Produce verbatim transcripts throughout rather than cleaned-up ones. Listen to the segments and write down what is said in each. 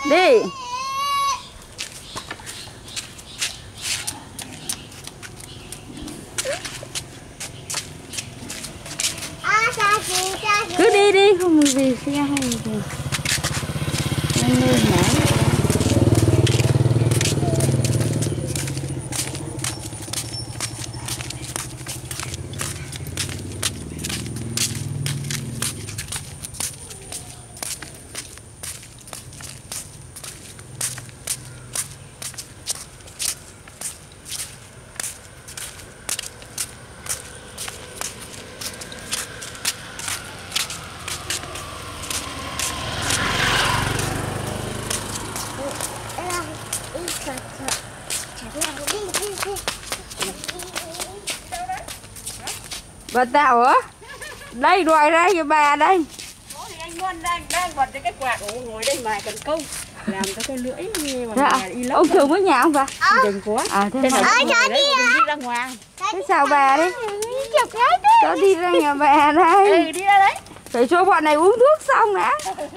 Đi. Cứ đi đi, không gì xe hay gì. Lên lên nè. Bà tạo hả? Đây đòi ra cho bà đây. Có thì anh Luân đang đang bật cái quạt của ngồi đây mài cần câu. Làm cho cái lưỡi như dạ. Mà đi lốc. Ông thường với nhà không bà? Đừng có. À thế mà. mà. Đấy, đi ra ngoài. Thế sao bà đấy? Cháu đi ra nhà bà đây. Ừ, đi ra đấy. Phải cho bọn này uống thuốc xong đã.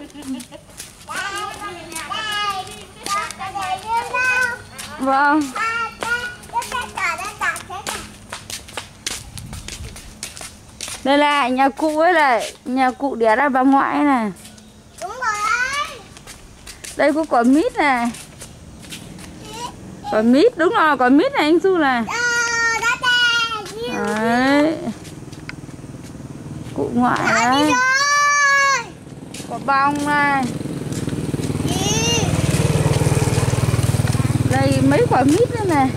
Vâng. Đây là nhà cụ ấy, là nhà cụ đẻ ra bà ngoại này. Đúng rồi đấy. Đây có quả mít này. Quả mít, đúng rồi, quả mít này anh Du này. Đấy. Cụ ngoại đấy. Quả bông này. Đây mấy quả mít nữa này.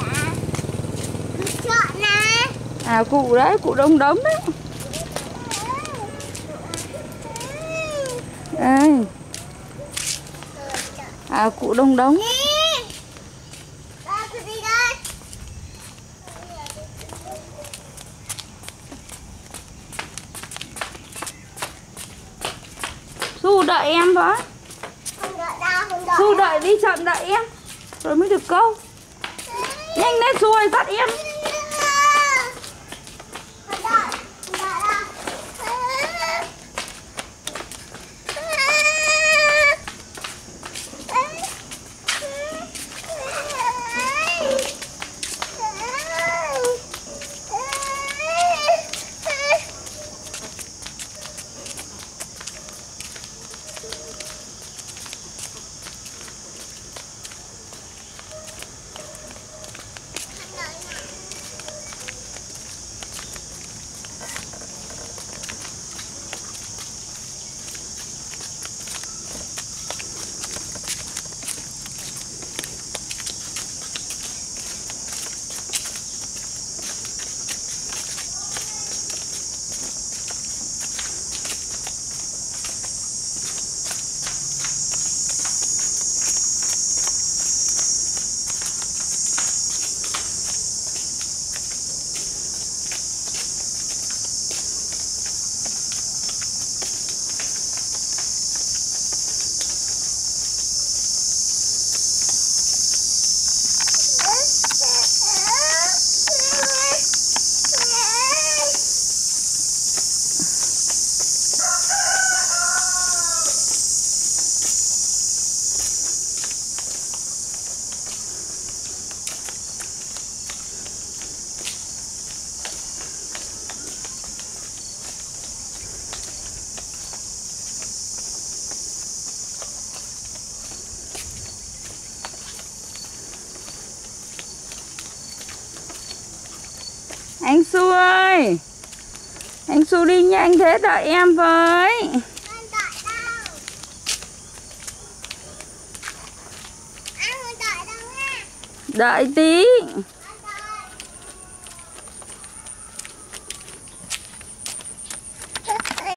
À cụ đấy, cụ đông đống đấy. Đây. À cụ đông đống. Du đợi em đó. Du đợi đi, chậm đợi em rồi mới được câu. Nhanh lên Du ơi, dắt em. Anh Su ơi, anh Su đi nhanh thế, đợi em với. Con đợi đâu? Anh không đợi đâu nha. Đợi tí.